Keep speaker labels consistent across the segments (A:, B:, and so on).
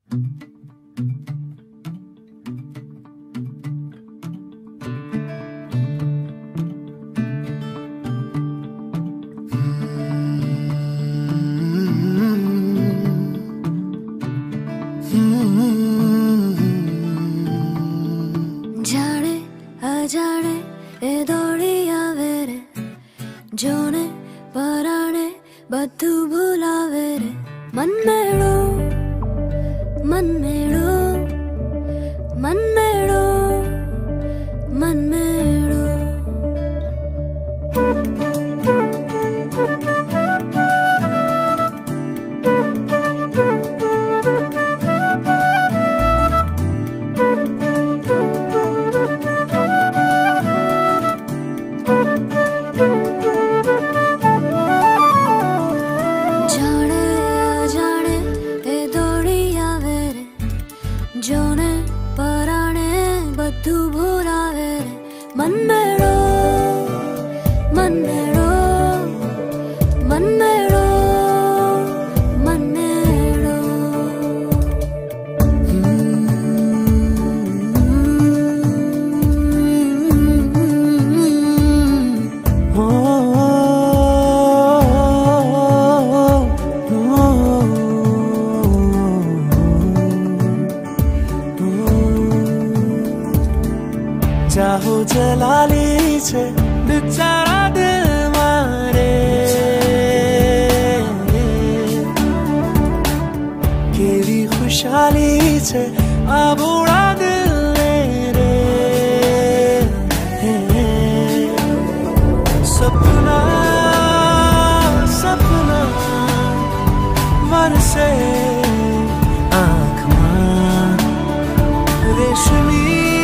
A: जाने अजाने ए दौड़ी आवे रे जोने पराने बद्धु भुलावे रे मन मेड़ो मन मेड़ो मन मेड़ो मन मेड़ो जोने पराने बद्धु भुलावे रे मन मेड़ो मन मेड़ो मन मेड़ो मन मेड़ो
B: चाहो जलाली छे बेचारा दिल मारे केवी खुशाली छे आ बूढ़ा दिल रे सपना सपना वरसे आँख में रेशमी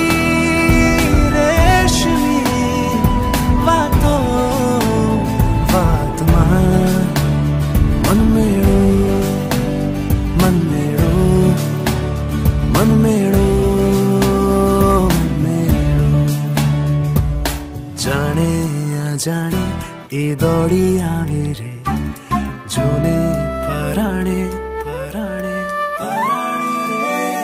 B: जाने ए दौड़ी आवे रे जोने पराणे पराणे पराणे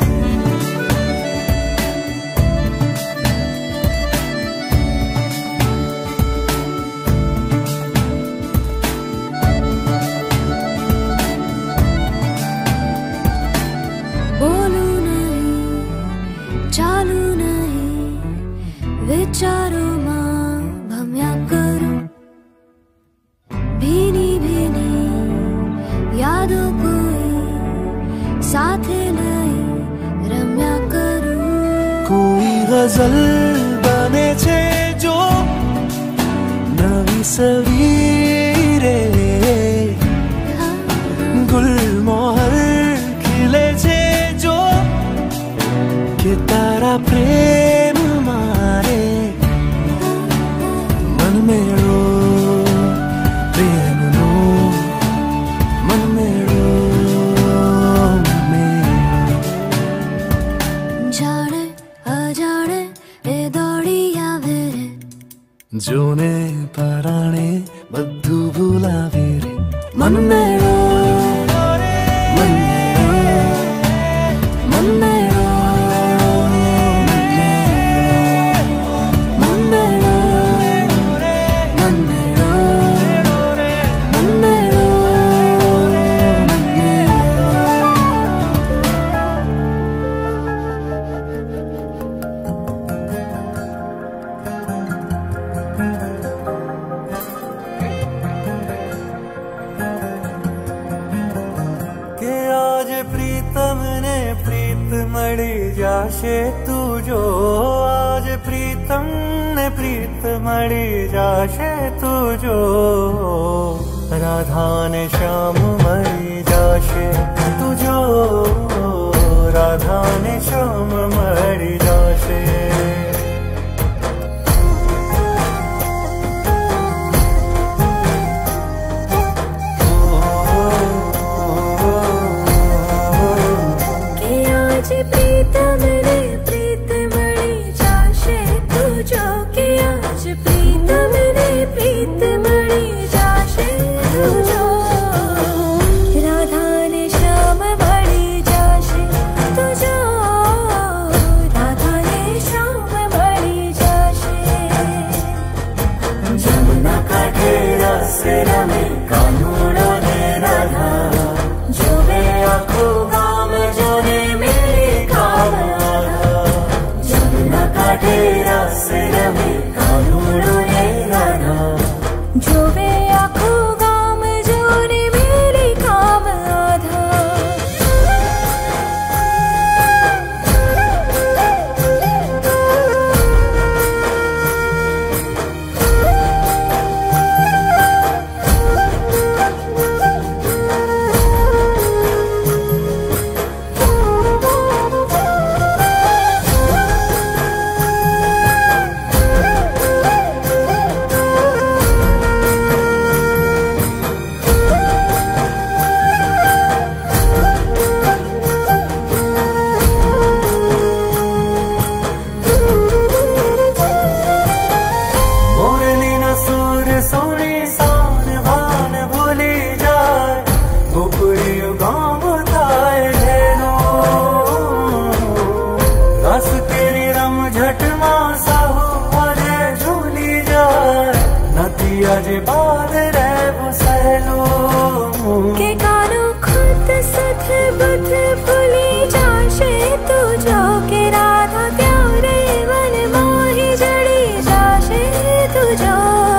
A: बोलू नहीं चालू नहीं विचारों भम्या करूं भीनी भीनी यादों कोई साथे नहीं रम्या करूं
B: कोई गजल बने छे जो नवी सवीरे गुलमोहर खिले छे जो के तारा प्रेम मारे मन मेड़ो प्रेम नो मन मेड़ो
A: जाने अजाने ए दौड़ी आवे रे
B: जोने पराणे बद्धु भुलावे रे मन मेड़ो मन मेड़ो मन मेड़ो मળી જાશે તું જો આજ પ્રીતમ ને પ્રીત મળી જાશે તું જો રાધા ને શ્યામ મળી જાશે તું જો રાધા ને શ્યામ મળી જાશે
A: राधा ने
B: आँखों गाम जो ने मेरे काम आधा जमुना का डेरा से रमे कानूनों ने राना
A: जो वे आँखों गाम जो ने मेरे काम आधा
B: सोनी सान भान भूली जाए गोपड़ी गाँव बताए ढेनो रस तेरी रम झट मासा हो अरे झूली जाए नदिया जे बाद रह बुसैलो
A: के कानो खुद सथ बुध भूली जाशे तू जो के राधा त्यारे मन मोही जड़ी जाशे तू जो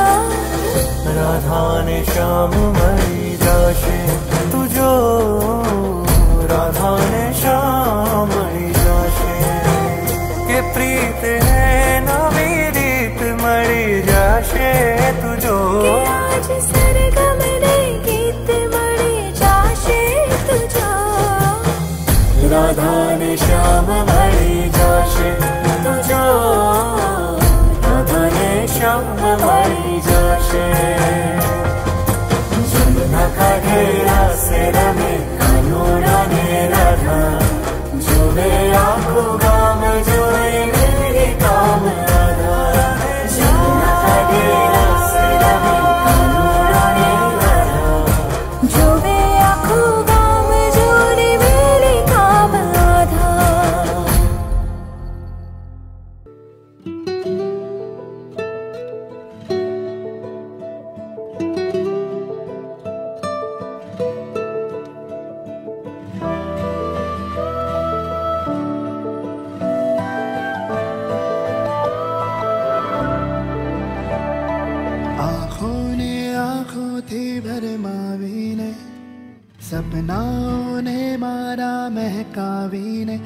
B: राधा ने श्याम मरी जाशे तुझो राधा ने श्याम मरी जाशे के प्रीत है नवी रीत मरी जाशे तुझो
A: के आज सरगम ने गीत मरी जाशे तुझो
B: राधा ने श्याम मरी जाशे तुझो राधा ने श्याम मरी जाशे जमुना का घेरा से रमे कानूनों ने राधा जो वे आँखों गाम जो मेरे काम आधा जमुना का घेरा से रमे कानूनों ने राधा
A: जो वे आँखों गाम जो ने मेरे काम आधा
C: आँखों थी भरमावी ने सपनाओं ने मारा महकावी ने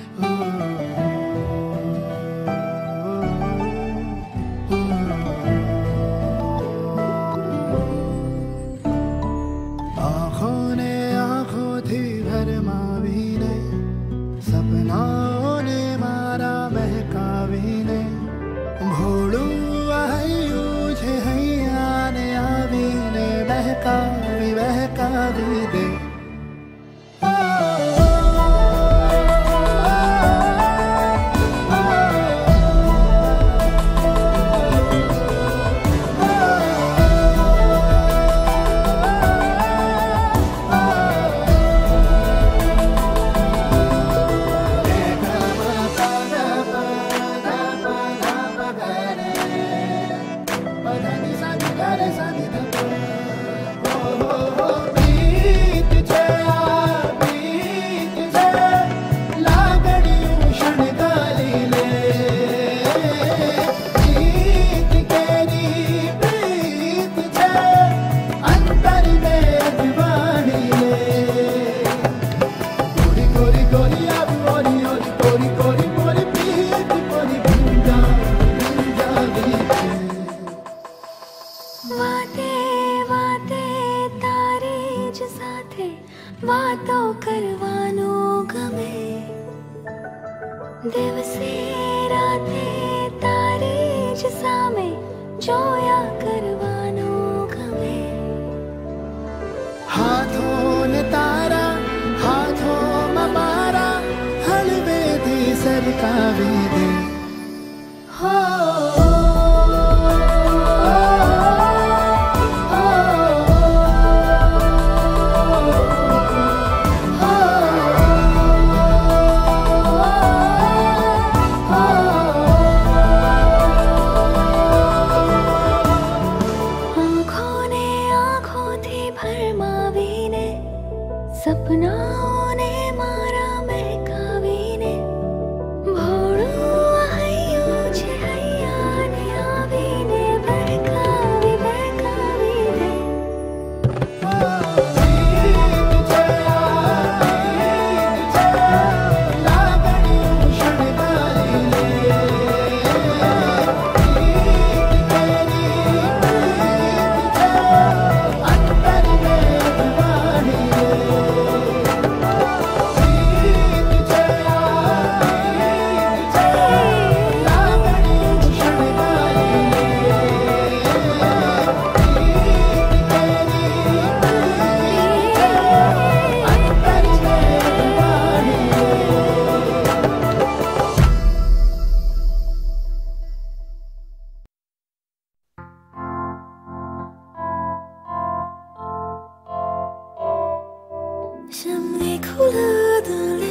C: आँखों थी भरमावी ने सपनाओं ने मारा महकावी ने भोड़ू आयू छे हैयाने आवीने बहकावी बहकावी दे
A: વાતો કરવાનો ગમે દિવસે રાતે તારી જ સામે જોયા કરવાનો ગમે
C: हाथों ने तारा हाथों में मारा हलवेदी सरकावी दे हो
A: सपनाओं ने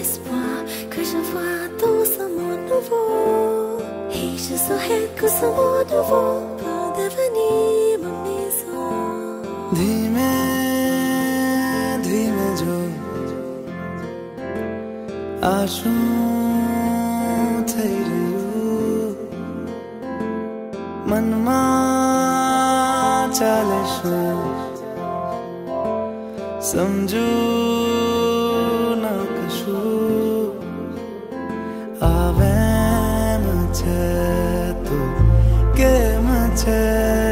A: l'espoir que je vois dans ce monde nouveau. Et je souhaite que ce monde nouveau peut devenir ma maison.
C: धीमे धीमे जो आँसू થઈ રહ્યું મનમાં ચાલે શું સમજુ ન કશું આવે એમ છે તો કેમ છે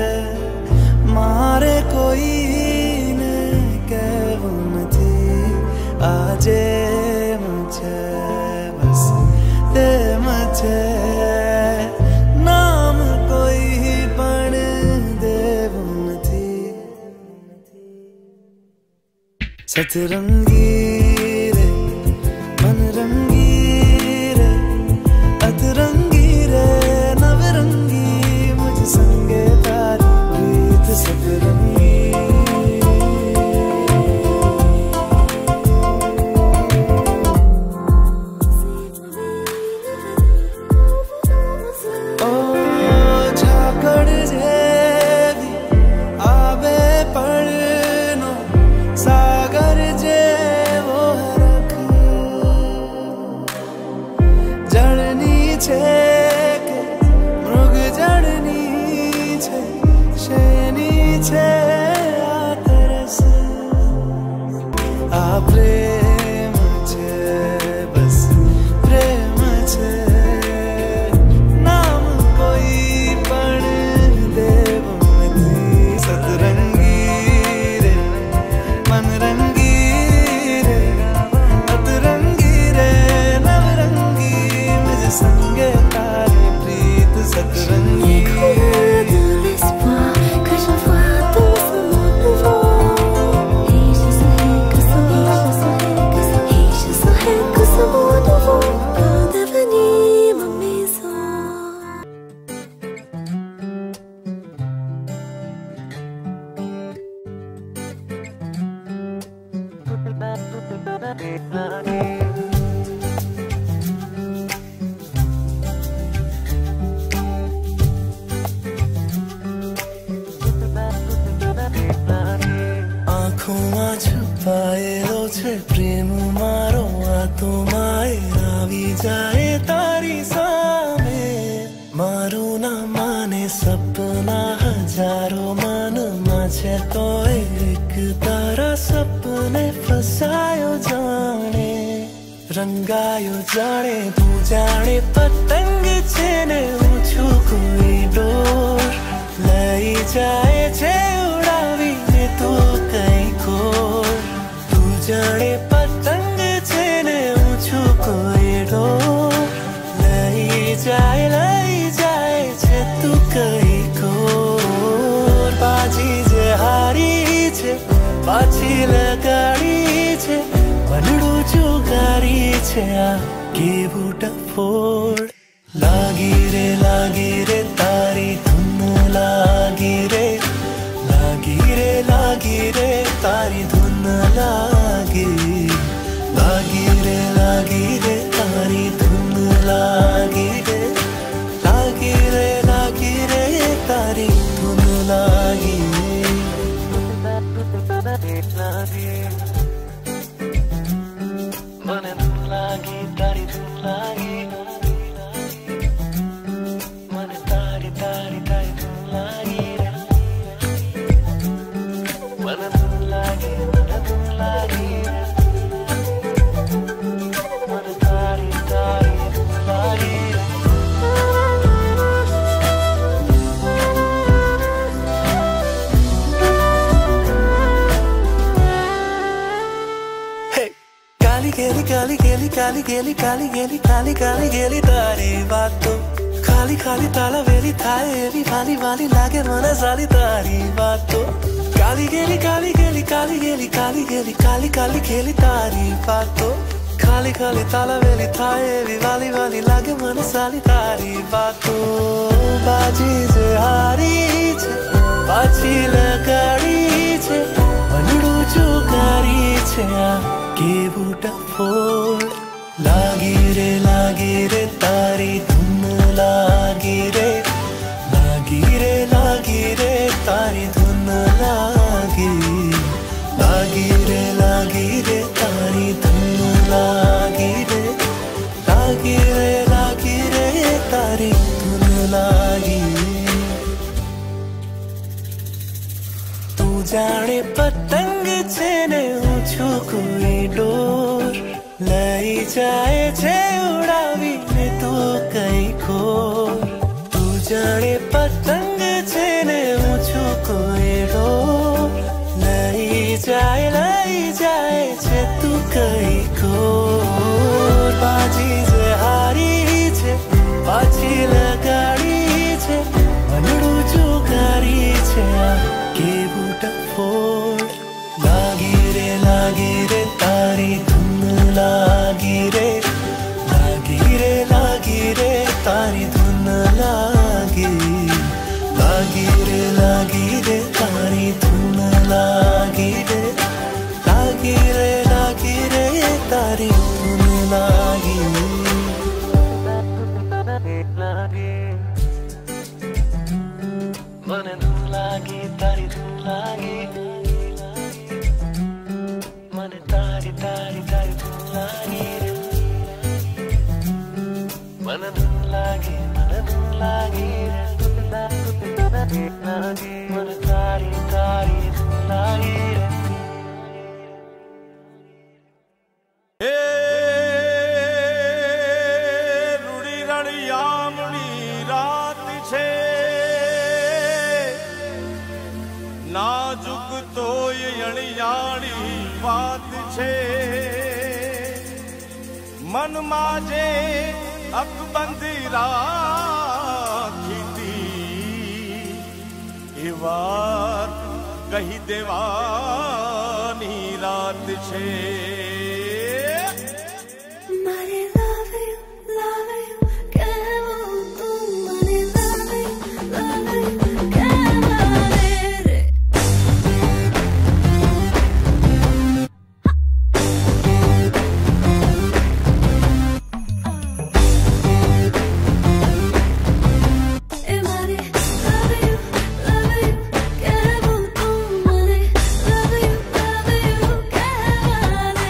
C: મારે કોઈને કહેવું નથી આજે એમ છે બસ તેમ છે નામ કોઈ પણ દેવું નથી સતરંગી રે મનરંગી રે અતરંગી રે નવરંગી મુझ સંગે તારી પ્રીત સતરંગી પ્રેમ છે બસ પ્રેમ છે નામ કોઈ પણ દેવું નથી સતરંગી રે મનરંગી રે અતરંગી રે નવરંગી મુझ સંગે તારી પ્રીત સતરંગી આંખોમાં છુપાયેલો છે પ્રેમ મારો આ તો માય આવી જાય તારી સામે મારું ના માને સપના હજારો મનમાં છે તોય એક તારા સપને ફસાયો જાણે રંગાયો જાણે તું જાણે પતંગ છે ને હું છું કોઈ ડોર લઈ જાય છે ઉડાવીને તો કઈ ખોર તું જાણે પતંગ છે ને હું છું કોઈ ડોર લઈ જાય છે તું કઈ ખોર બાજી જે હારી છે પાછી લગાડી છે વનડું જુગારી છે આ કેવું ડફોડ લાગી રે તારી ધૂન લાગી રે તારી ધૂન લાગી રે તારી ધૂન લાગી રે તારી ધૂન લાગી મને ધૂન લાગી તારી ધૂન લાગી મને તારી ધૂન લાગી મને ધૂન લાગી મને તારી ધૂન લાગી કાલી ગેલી તારી વાતો ખાલી તાલા વેલી થાય એવી વાલી લાગે મને સાલી તારી વાતો કાલી ગેલી તારી વાતો ખાલી તાલા વેલી થાય એવી વાલી લાગે મને સાલી તારી વાતો બાજી જે હારી છે પાછી લગાડી છે વનડું જુગારી છે આ કેવું ડફોડ જાય છે ઉડાવીને તો કઈ ખોલ તું જાણે પતંગ છે ને હું છું કોયડો લઈ જાય છે તું કઈ ખોલ બાજી જે હારી છે પાછી લગાડી છે મનડું જુગારી છે આ કેવું ટફોડ લાગી રે તારી ધૂન લાગી રે તારી ધૂન લાગી રે તારી ધૂન લાગી રે તારી ધૂન લાગી મને ધૂન લાગી તારી ધૂન લાગી મને તારી ધૂન લાગી રે મને ધૂન લાગી રે મને તારી ધૂન લાગી રે
D: રૂડી રળિયામણી રાત છે નાજુક તોય અણિયાળી વાત છે મનમાં જે અકબંધી રાખીતી એ વાત કહી દેવાની રાત છે
A: મારે love you કહેવું તું મને love you કહેવાને રે એ મારે love you કહેવું તું મને love you કહેવાને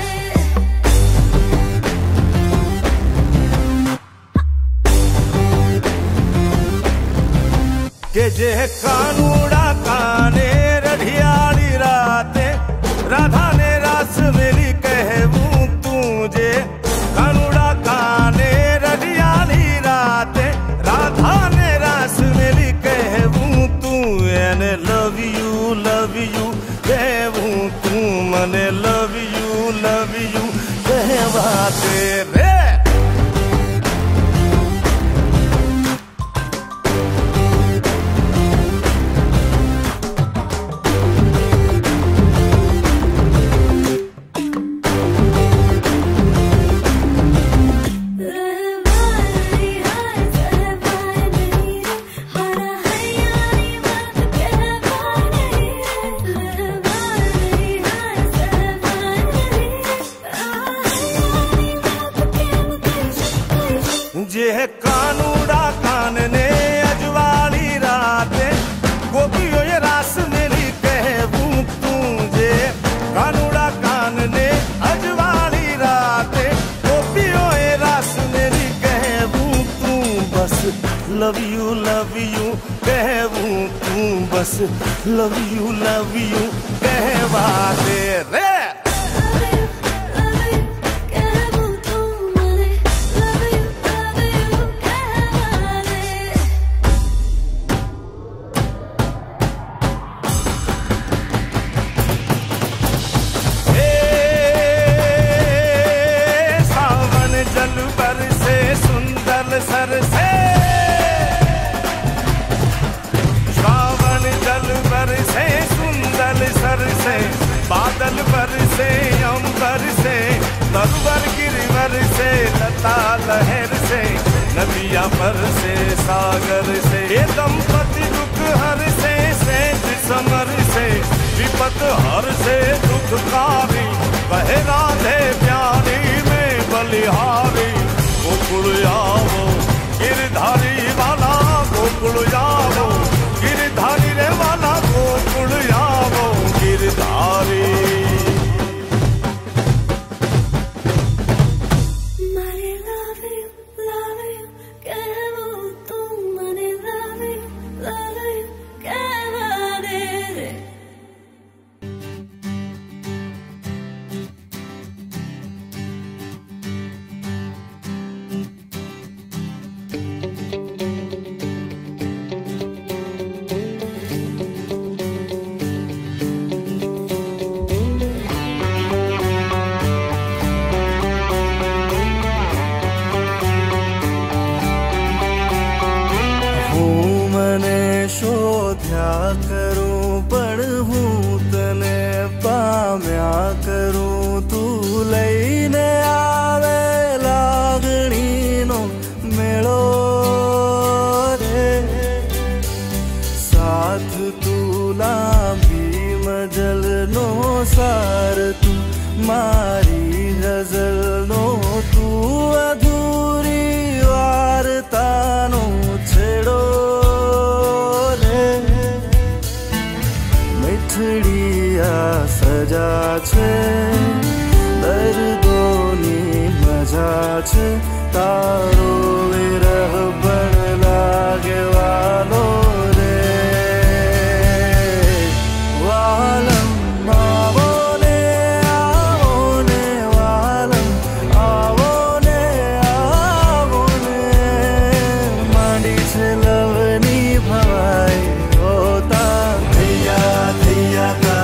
D: કે જે કાનુડા કાને રઢિયાળી રાતે રાધાને રાસ મેલી કહેવું તું જે કાનુડા કાને રઢિયાળી રાતે રાધાને રાસ મેલી કહેવું તું એને લવ યુ કહેવું તું મને લવ યુ કહેવા દે રે જે કાનુડા કાનને અજવાળી રાતે ગોપીઓએ રાસ મેલી કહેવું તું જે કાનુડા કાનને અજવાળી રાતે ગોપીઓએ રાસ મેલી કહેવું તું બસ લવ યુ કહેવું તું બસ લવ યુ કહેવા દે રે सर से श्रावण जल बरसे सुंदर सर से बादल बरसे अंबर से नरवर गिरवर से लता लहर से नदियां पर से सागर से ये दंपति दुख हर से सेज समर से विपत हर से दुखकारी वह राधे प्यारी में बलिहारी गोकुल आओ गिरधारी वाला गोकुल आओ गिरधारी रे वाला गोकुल आओ गिरधारी
A: મારે love you કહેવું તું મને love you કહેવાને રે
C: करूं पण हूं तने पाम्या करूं तू लईने आवे लागणीनो मेळो रे साथ तू लांबी मजलनो सार तू मारी गजलनो तू अधूरी वार्तानो छेड़ो सजा छे दर्दोनी मजा छे तारो विरह पण लागे वालो रे वालम आवो ने वालम आवो ने मांडी छे लवनी भवाई होता थैया थैया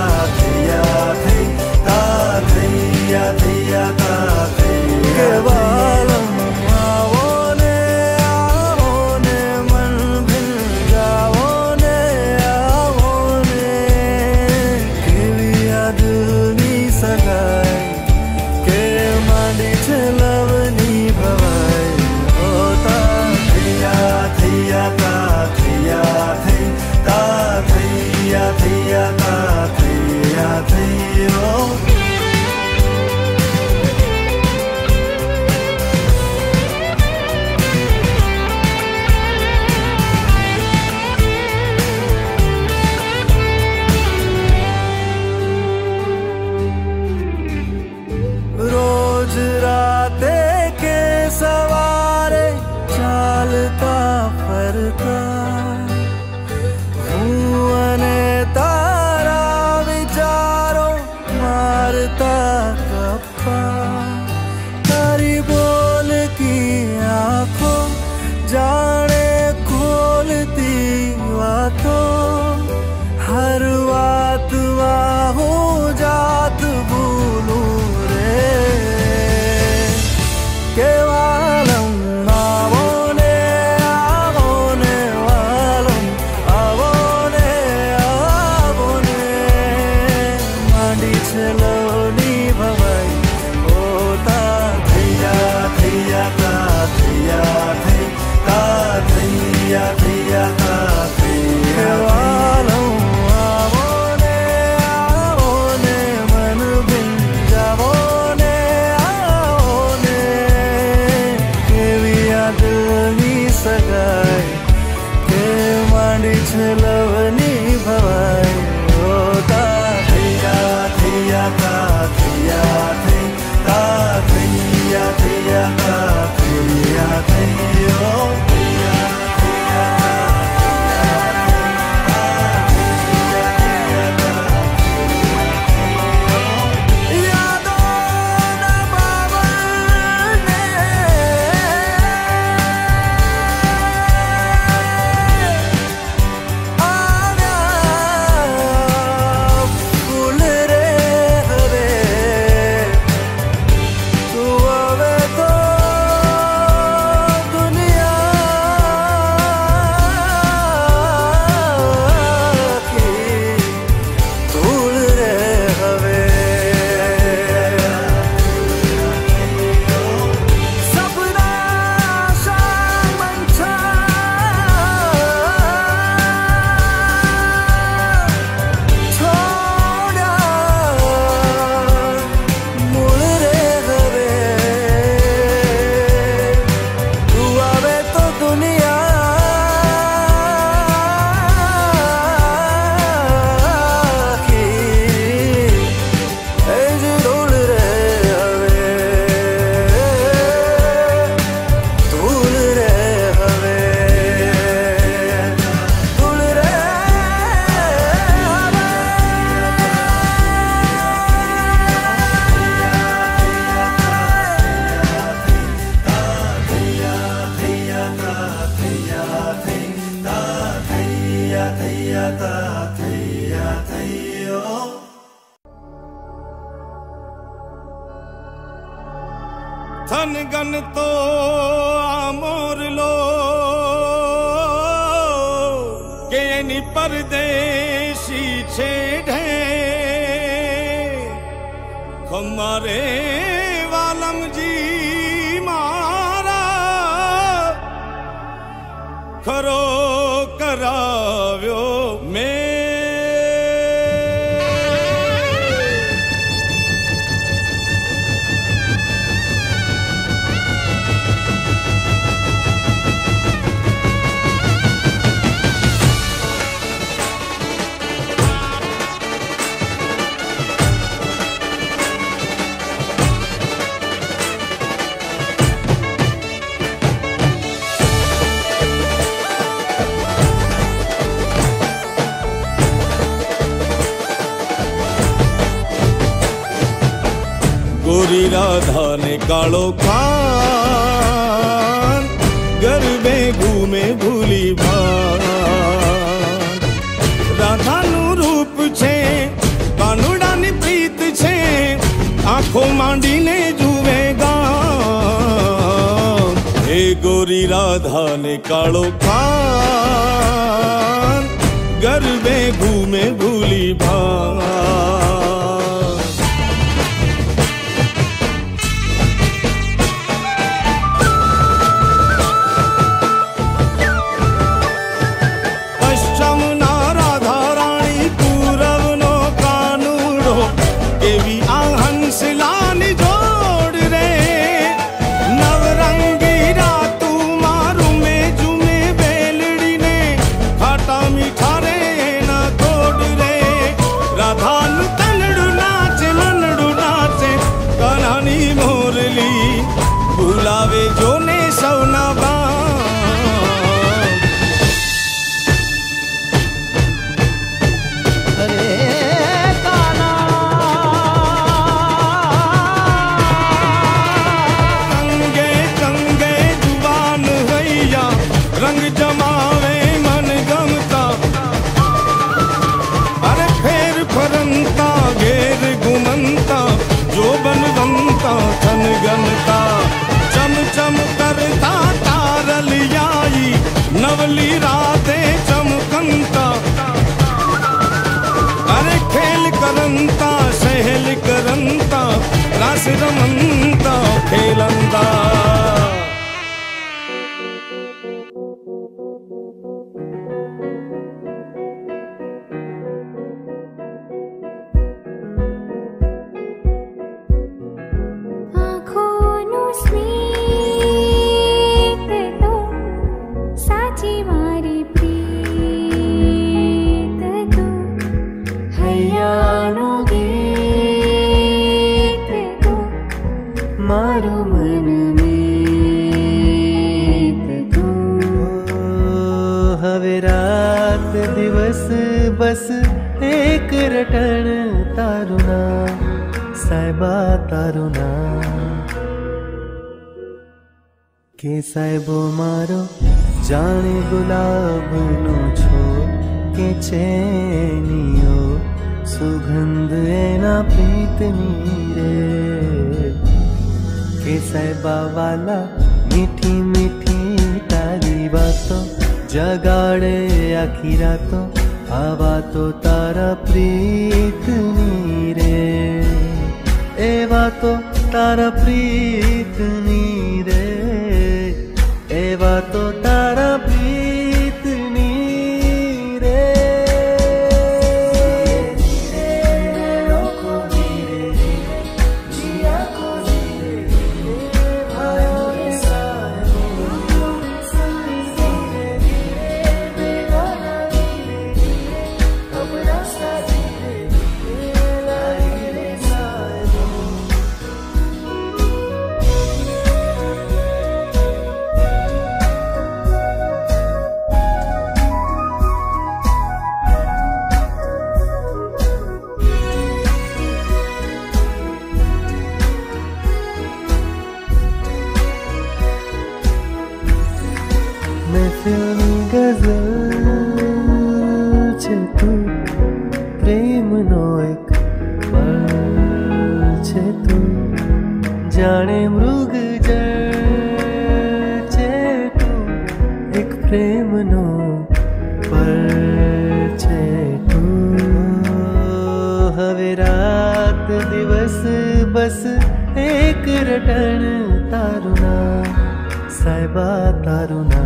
D: थन गन तो आमोर लो के नी परदे छेड़े हमारे वालम जी मारा खरो कराव्यो में गोरी राधा ने कालो खान गरबे घूमे भूली भान राधा नु रूप छे कानुड़ा नी प्रीत छे आंखों मांडी ने जुवे गान हे गोरी राधा ने कालो खान गरबे घूमे भूली भान बुलावे जो ने सौना
C: अरे काना
D: कंगे कंगे जुबान हैया रंग जमावे मन गमता अरे फेर फरंता घेर घुमंता जो बनवंता थन गनता चम चम करता तारलियाई नवली राते चमकंता अरे खेल करंता सहल करंता रास रमंता खेलंता
B: मारो मन में तू हवे रात दिवस बस एक रटण तारू नाम साहिबा तारू नाम के साहिबो मारो जाने गुलाब नो छो के चैनियो सुगंध एना प्रीतनी रे के साहिबा वाला मीठी मीठी तारी बातों जगाड़े आखी रातों आवा तो तारा प्रीतनी रे एवा तो तारा प्रीतनी रे एवा तो तारा प्रीतनी रे महफिलनी गजल छे तू प्रेमनो एक पल छे तू जाने मृग जल छे तू एक प्रेमनो पल छे तू
C: रिटर्न तारुना साहिबा तारुना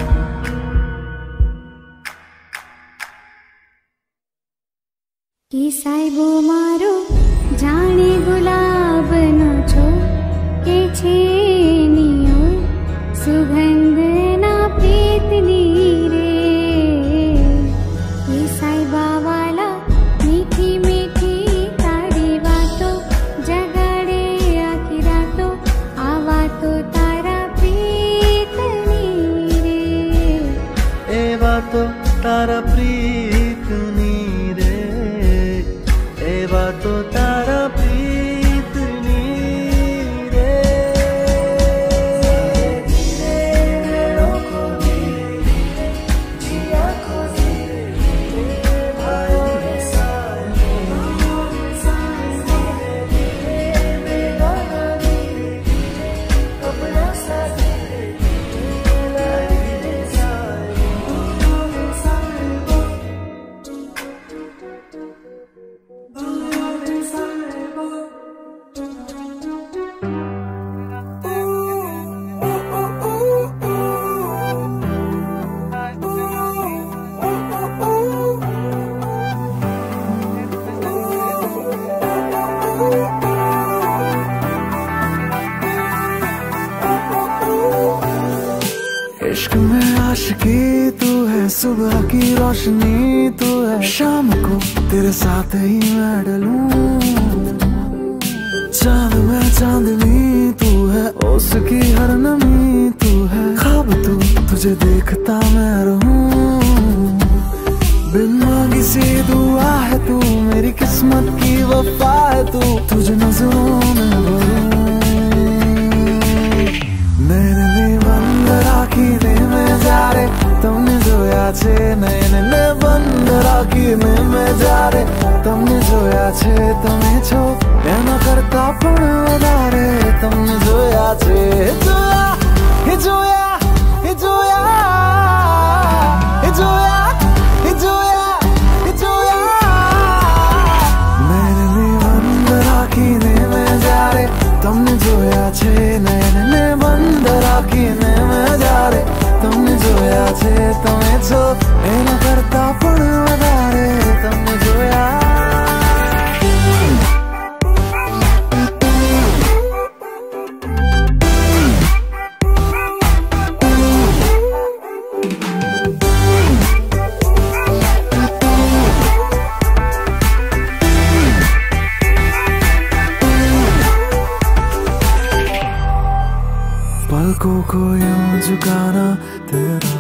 A: कि साहिबो मारो जाने गुलाब नो छो के छेनियो सुगंध ना प्रीतनी रे ये साहिबा वाला मीठी मीठी तारी बातों जगाड़े आखी रातों आवा तो तारा प्रीतनी रे
C: ए बातों तारा प्रीतनी रे ए बातों तारा प्रीतनी रे इश्क में आशिकी तू है सुबह की रोशनी तू है शाम को तेरे साथ ही मैं डलूं चांद में चांदनी तू है उसकी हर नमी तू है ख्वाब तू तुझे देखता मैं रहूं बिन मांगी सी दुआ है तू मेरी किस्मत की वफा है तू तुझे नजरों में भरूं नैने बंद राखी ने में जा रे तुमने जोया छे नैने बंद राखी ने में जा रे तुमने जोया छे તમે છો એના કરતા પણ વધારે તમને જોયા છે જોયા હે જોયા હે જોયા હે જોયા હે જોયા હે જોયા નૈને બંધ રાખી ને में जा रे तुमने जोया छे नैने बंद राखी ने में जा रे तुमने जोया छे તમે છો એના કરતા પણ વધારે તમને જોયા पलकों को यूं झुकाना तेरा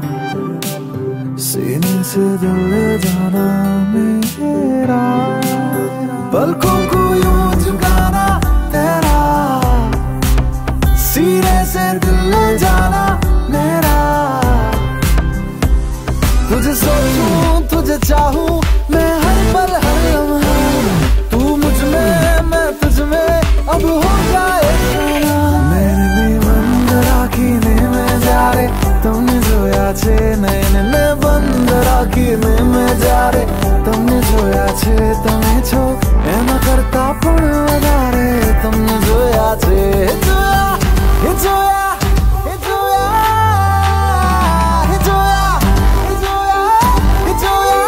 C: सीने से दिल ले जाना मेरा पलकों को यूं झुकाना तेरा सीने से दिल ले जाना मेरा तुझे सोचूं तुझे चाहूं मैं हर पल हर लम्हा तू मुझ में मैं तुझ में अब हो जाए राखी ने में जा रे तुमने जोया छे नैने बंद राखी ने में जा रे तुमने जोया छे તમે છો એના કરતા પણ વધારે તમને જોયા છે જોયા હે જોયા હે જોયા હે જોયા હે જોયા હે જોયા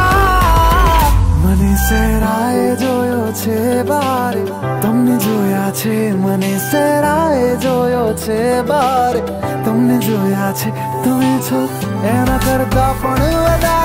C: મને સેરાએ જોયો છે બારે તમને જોયા છે મને સેરાએ જોયો છે બારે તમને જોયા છે તમે છો એના કરતા પણ વધારે